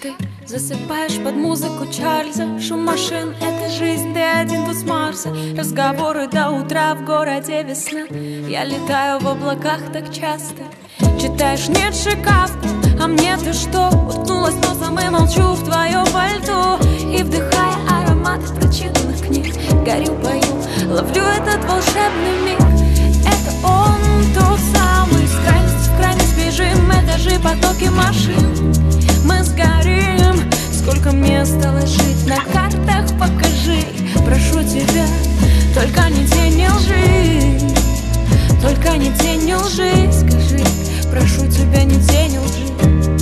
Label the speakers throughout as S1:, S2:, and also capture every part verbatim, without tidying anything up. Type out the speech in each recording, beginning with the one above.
S1: Ты засыпаешь под музыку Чарльза. Шум машин — это жизнь, ты один тут с Марса. Разговоры до утра, в городе весна. Я летаю в облаках так часто. Читаешь Ницше, Кафку, а мне ты что? Уткнулась носом и молчу в твое пальто. И вдыхая аромат прочитанных книг, горю, пою, ловлю этот волшебный миг. Это он, тот самый, с крайности в крайность бежим. Этажи, потоки машин, мы сгорим. Сколько мне осталось жить, на картах покажи. Прошу тебя, только не тень, не лжи. Только не тень, не лжи, скажи. Прошу тебя, не тень, не лжи.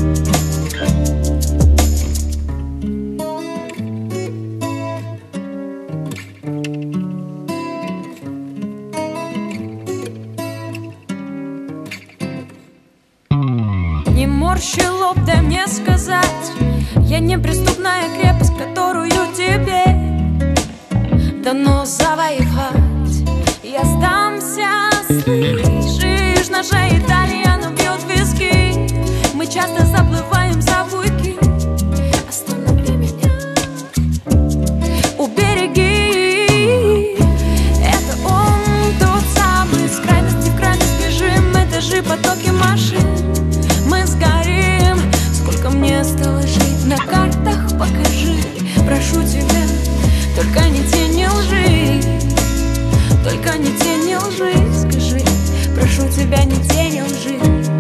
S1: Не морщи лоб, дай мне сказать, я неприступная крепость, которую тебе дано завоевать. Я сдамся, слышишь, наша Италия, она бьет виски. Мы часто заплываем за буйки. Останови меня, убереги. Это он, тот самый, с крайности в крайность бежим. Этажи, потоки машин, мы сгорим. Сколько мне осталось жить, на картах покажи. Прошу тебя, только не тень, не лжи. Только не тень, не лжи, скажи. Прошу тебя, не тень, не лжи.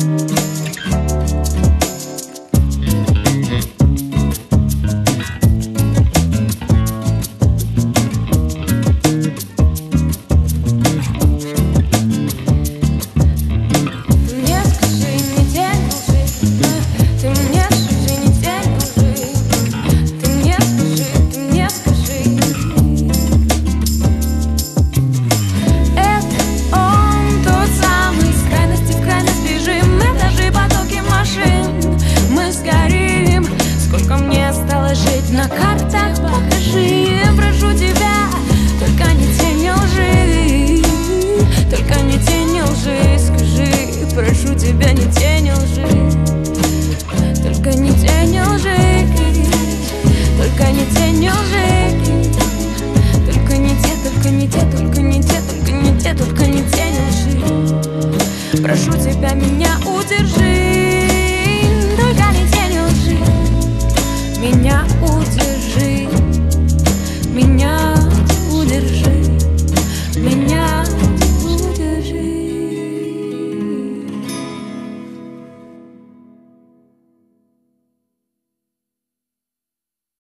S1: На картах покажи, прошу тебя, только не тень, не лжи. Только не тень, не лжи, скажи. Прошу тебя, не тень, не лжи. Только не тень, не лжи. Только не тень, не лжи. Только не те, только не те, только не те, только не те, только не тень, не лжи. Прошу тебя, меня удержи. Только не тень, не лжи. Меня удержи.